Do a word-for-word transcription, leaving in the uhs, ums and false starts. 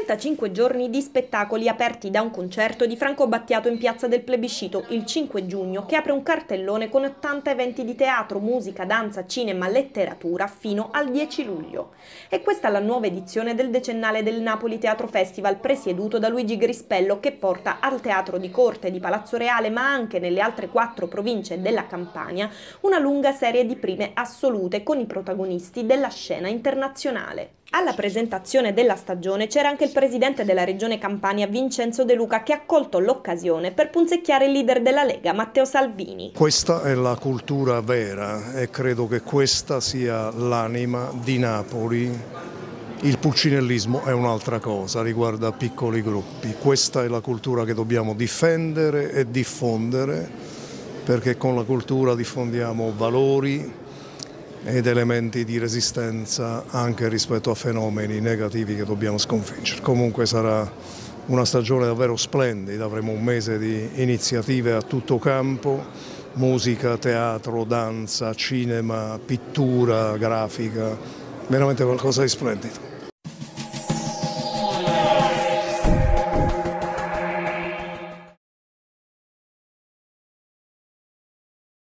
trentacinque giorni di spettacoli aperti da un concerto di Franco Battiato in Piazza del Plebiscito il cinque giugno, che apre un cartellone con ottanta eventi di teatro, musica, danza, cinema, letteratura fino al dieci luglio. E questa è la nuova edizione del decennale del Napoli Teatro Festival, presieduto da Luigi Grispello, che porta al Teatro di Corte di Palazzo Reale, ma anche nelle altre quattro province della Campania, una lunga serie di prime assolute con i protagonisti della scena internazionale. Alla presentazione della stagione c'era anche il presidente della regione Campania, Vincenzo De Luca, che ha colto l'occasione per punzecchiare il leader della Lega, Matteo Salvini. Questa è la cultura vera e credo che questa sia l'anima di Napoli. Il pulcinellismo è un'altra cosa, riguarda piccoli gruppi. Questa è la cultura che dobbiamo difendere e diffondere, perché con la cultura diffondiamo valori ed elementi di resistenza anche rispetto a fenomeni negativi che dobbiamo sconfiggere. Comunque sarà una stagione davvero splendida, avremo un mese di iniziative a tutto campo, musica, teatro, danza, cinema, pittura, grafica, veramente qualcosa di splendido.